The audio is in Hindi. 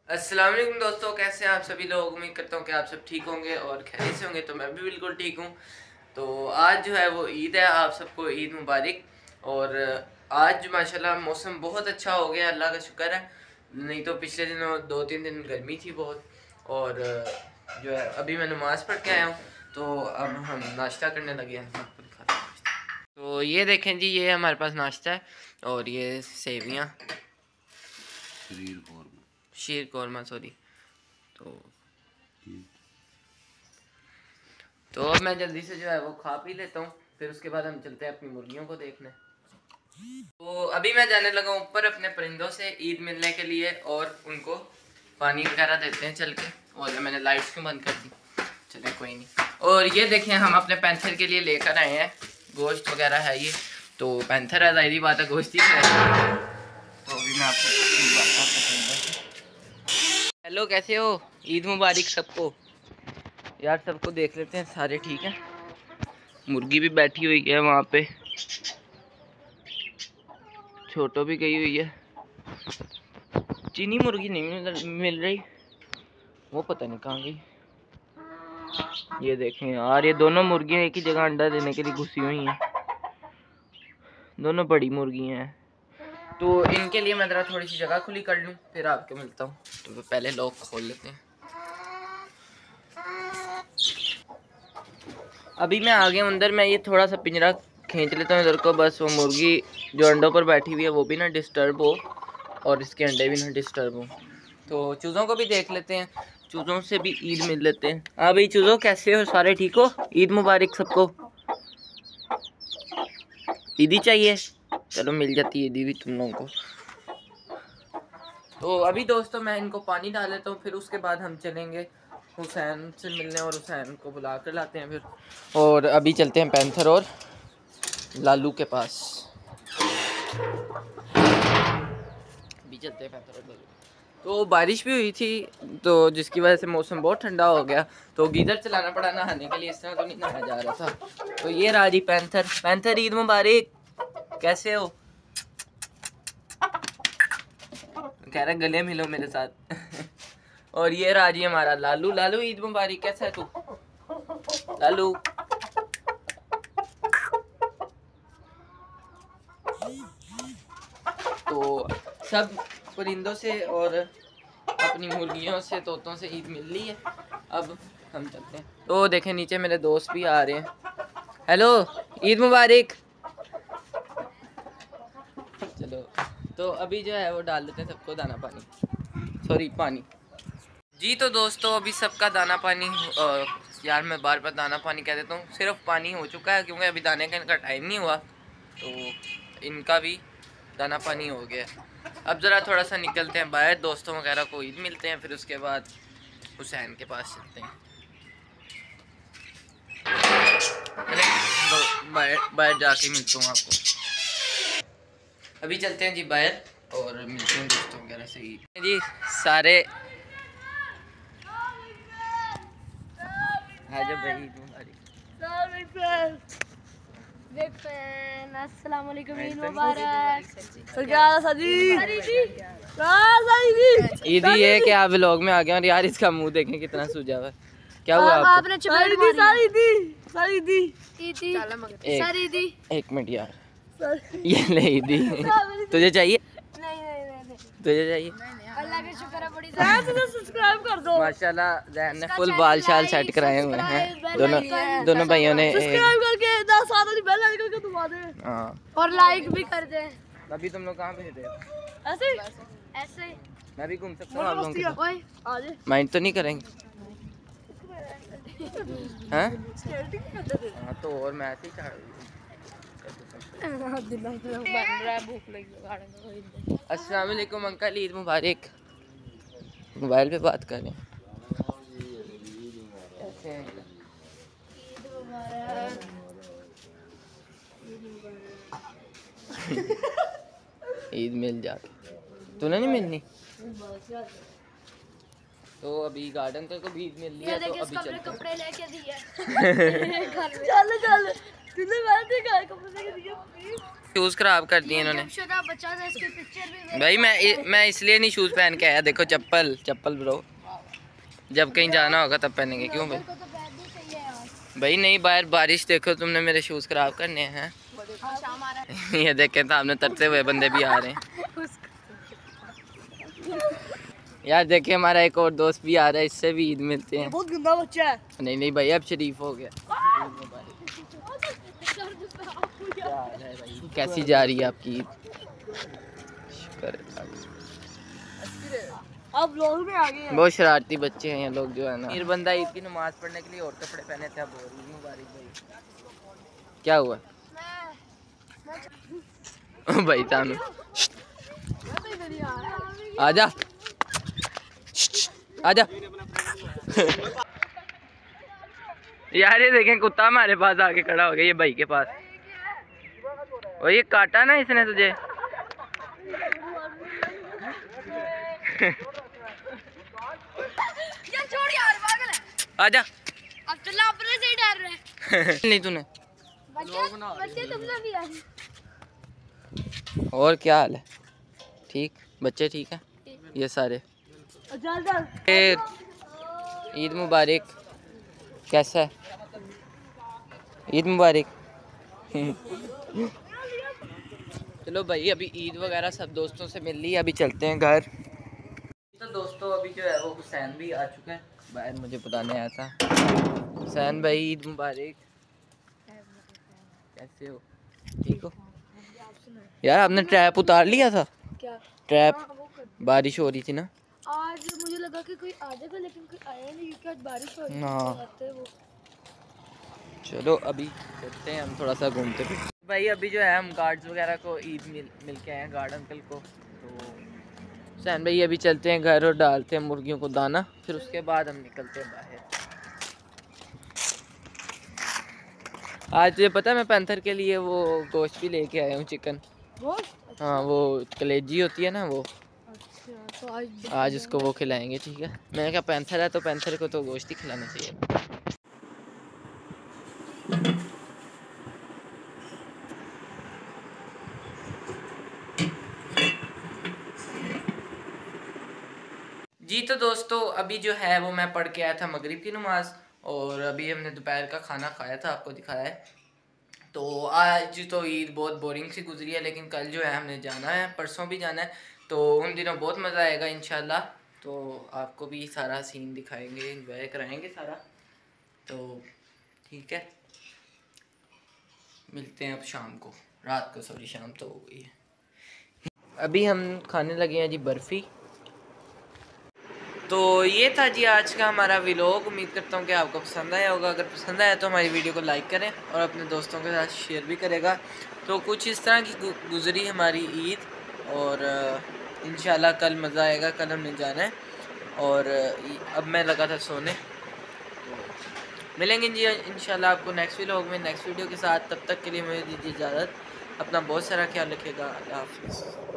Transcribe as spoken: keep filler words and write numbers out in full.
अस्सलाम वालेकुम दोस्तों, कैसे हैं आप सभी लोग। उम्मीद करता हूँ कि आप सब ठीक होंगे और खैरियत से होंगे। तो मैं भी बिल्कुल ठीक हूँ। तो आज जो है वो ईद है, आप सबको ईद मुबारक। और आज माशाल्लाह मौसम बहुत अच्छा हो गया, अल्लाह का शुक्र है। नहीं तो पिछले दिनों दो तीन दिन गर्मी थी बहुत। और जो है अभी मैं नमाज़ पढ़ के आया हूँ, तो अब हम नाश्ता करने लगे हैं। तो ये देखें जी, ये हमारे पास नाश्ता है और ये सेवियाँ, शीर कौरमा शीर कौरमा सॉरी। तो तो अब मैं जल्दी से जो है वो खा पी लेता हूँ, फिर उसके बाद हम चलते हैं अपनी मुर्गियों को देखने। तो अभी मैं जाने लगा हूँ ऊपर अपने परिंदों से ईद मिलने के लिए, और उनको पानी वगैरह देते हैं चल के। और मैंने लाइट्स क्यों बंद कर दी, चले कोई नहीं। और ये देखें, हम अपने पैंथर के लिए लेकर आए हैं गोश्त वगैरह है ये। तो पैंथर है, जाहिर बात है गोश्त ही खाएगा। तो अभी मैं आपको हेलो, कैसे हो, ईद मुबारक सबको। यार सबको देख लेते हैं, सारे ठीक हैं। मुर्गी भी बैठी हुई है वहाँ पे, छोटो भी गई हुई है। चीनी मुर्गी नहीं मिल, मिल रही, वो पता नहीं कहाँ गई। ये देखें यार, ये दोनों मुर्गियाँ एक ही जगह अंडा देने के लिए घुसी हुई हैं। दोनों बड़ी मुर्गियाँ हैं। तो इनके लिए मैं ज़रा थोड़ी सी जगह खुली कर लूँ, फिर आपके मिलता हूँ। तो पहले लॉक खोल लेते हैं। अभी मैं आ गया अंदर। मैं ये थोड़ा सा पिंजरा खींच लेता हूँ इधर को, बस वो मुर्गी जो अंडों पर बैठी हुई है वो भी ना डिस्टर्ब हो, और इसके अंडे भी ना डिस्टर्ब हो। तो चूज़ों को भी देख लेते हैं, चूज़ों से भी ईद मिल लेते हैं। हाँ भाई चूज़ों, कैसे हो, सारे ठीक हो। ईद मुबारक सबको। ईदी चाहिए, चलो मिल जाती है ईदी भी तुम लोगों को। तो अभी दोस्तों मैं इनको पानी डाल लेता हूँ, फिर उसके बाद हम चलेंगे हुसैन से मिलने, और हुसैन को बुला कर लाते हैं फिर। और अभी चलते हैं पैंथर और लालू के पास। अभी चलते हैं पैंथर और लालू। तो बारिश भी हुई थी, तो जिसकी वजह से मौसम बहुत ठंडा हो गया, तो गीज़र चलाना पड़ा नहाने के लिए। इस तरह तो नहीं नहाया जा रहा था। तो ये राजी पैंथर। पैंथर ईद मुबारक, कैसे हो। कह रहे गले मिलो मेरे साथ। और ये राजी हमारा लालू। लालू ईद मुबारक, कैसा है तू लालू। तो सब परिंदों से और अपनी मुर्गियों से, तोतों से ईद मिल ली है। अब हम चलते हैं। तो देखें नीचे मेरे दोस्त भी आ रहे हैं। हेलो, ईद मुबारक। चलो, तो अभी जो है वो डाल देते हैं सबको दाना पानी, सॉरी पानी जी। तो दोस्तों अभी सबका दाना पानी, आ, यार मैं बार बार दाना पानी कह देता हूँ, सिर्फ पानी हो चुका है, क्योंकि अभी दाने का इनका टाइम नहीं हुआ। तो इनका भी दाना पानी हो गया। अब ज़रा थोड़ा सा निकलते हैं बाहर, दोस्तों वगैरह को ईद मिलते हैं, फिर उसके बाद हुसैन के पास चलते हैं। बाहर बाहर जाके मिलता हूँ आपको। अभी चलते हैं जी बाहर और मिलते हैं दोस्तों वगैरह से ईद जी सारे। आजा भाई, ईद मुबारक। अस्सलाम वालेकुम, ईद ईदी ये कि आप व्लॉग में आ गए, और यार इसका मुंह देखें कितना सूजा हुआ है। क्या हुआ आपको? एक, एक मिनट यार, ये ले ईदी। तुझे चाहिए? तुझे चाहिए? अल्लाह का शुक्र है, बड़ी सब्सक्राइब कर दो। माशाल्लाह जहन ने फुल बाल शाल सेट कराए हुए हैं दोनों दोनों भाइयों ने। सब्सक्राइब करके दस साल वाली बेल आइकन को दबा दे। हाँ, और लाइक भी कर दे। अभी तुम लोग कहाँ पे थे? ऐसे ऐसे मैं भी घूम सकता हूँ आप लोगों के साथ? ओए आ जा। माइंड तो नहीं करेंगे? हैं? हाँ तो और मैं ऐसे ही चाह अस्सलाम वालेकुम अंकल, ईद मुबारक। मोबाइल पे बात कर रहे हैं। ईद मिल जाती, तूने नहीं मिलनी। तो अभी गार्डन को भी ईद मिल रही है, तो अभी चलते हैं। कपड़े लेके दिए। चल चल, तूने मैंने कहा कपड़े लेके दिए। शूज़ ख़राब कर दिए इन्होंने। बच्चा था, इसकी पिक्चर भी भाई मैं मैं इसलिए नहीं शूज़ पहन के आया। देखो चप्पल चप्पल ब्रो, जब कहीं जाना होगा तब पहनेंगे। क्यों भाई? भाई नहीं, बाहर बारिश देखो तुमने, मेरे शूज़ ख़राब करने हैं। ये देखें सामने तरते हुए बंदे भी आ रहे हैं यार। देखिए हमारा एक और दोस्त भी आ रहा है, इससे भी ईद मिलते हैं। बहुत गंदा बच्चा है। नहीं नहीं भाई, अब शरीफ हो गया। कैसी जा रही है आपकी ईद? शुक्र अब लोग में आ गए हैं। बहुत शरारती बच्चे हैं ये लोग जो है ना। फिर बंदा ईद की नमाज पढ़ने के लिए और कपड़े पहने थे। अब मुबारक भाई, क्या हुआ भाई? तानू आजा आजा यार। ये देखें कुत्ता हमारे पास आके खड़ा हो गया, ये भाई के पास। और ये काटा ना इसने तुझे? यार छोड़ यार, पागल है। आजा। अब तो अपने से ही डर रहे हैं। नहीं तूने बच्चे बच्चे तुमने भी आए। और क्या हाल है? ठीक, बच्चे ठीक है ये सारे? ईद मुबारक। कैसा है? ईद मुबारक। चलो भाई, अभी ईद वगैरह सब दोस्तों से मिल ली, अभी चलते हैं घर। तो दोस्तों अभी जो है वो हुसैन भी आ चुका है बाहर, मुझे बताने आया था। हुसैन भाई ईद मुबारक। कैसे हो? ठीक हो? यार आपने ट्रैप उतार लिया था? क्या ट्रैप? बारिश हो रही थी ना आज, मुझे लगा कि कोई आ जाएगा लेकिन कोई आया नहीं क्योंकि आज बारिश हो रही हाँ। वो। चलो अभी चलते हैं हम थोड़ा सा घूमते फिर। भाई अभी जो है हम गार्ड्स वगैरह को ईद मिल मिल के आए हैं, गार्ड अंकल को। तो हुसैन भाई अभी चलते हैं घर और डालते हैं मुर्गियों को दाना, फिर उसके बाद हम निकलते हैं बाहर। आज तुझे पता है मैं पैंथर के लिए वो गोश्त भी लेके आया हूँ, चिकन। गोश्त? हाँ वो कलेजी होती है ना वो। अच्छा, तो आज आज उसको वो खिलाएंगे, ठीक है। मैंने कहा पैंथर है तो पैंथर को तो गोश्त ही खिलाना चाहिए। जी तो दोस्तों अभी जो है वो मैं पढ़ के आया था मगरिब की नमाज़, और अभी हमने दोपहर का खाना खाया था, आपको दिखाया है। तो आज तो ईद बहुत बोरिंग सी गुजरी है, लेकिन कल जो है हमने जाना है, परसों भी जाना है। तो उन दिनों बहुत मज़ा आएगा इंशाल्लाह। तो आपको भी सारा सीन दिखाएंगे, एंजॉय कराएंगे सारा। तो ठीक है, मिलते हैं अब शाम को, रात को, सॉरी शाम तो हो गई है। अभी हम खाने लगे हैं जी बर्फ़ी। तो ये था जी आज का हमारा व्लॉग। उम्मीद करता हूँ कि आपको पसंद आया होगा। अगर पसंद आया तो हमारी वीडियो को लाइक करें और अपने दोस्तों के साथ शेयर भी करेगा। तो कुछ इस तरह की गुजरी हमारी ईद, और इंशाल्लाह कल मज़ा आएगा। कल हमने जाना है और अब मैं लगा था सोने। तो मिलेंगे जी इंशाल्लाह आपको नेक्स्ट व्लॉग में, नेक्स्ट वीडियो के साथ। तब तक के लिए मुझे दीजिए इजाज़त। अपना बहुत सारा ख्याल रखिएगा। अल्लाह हाफ़िज़।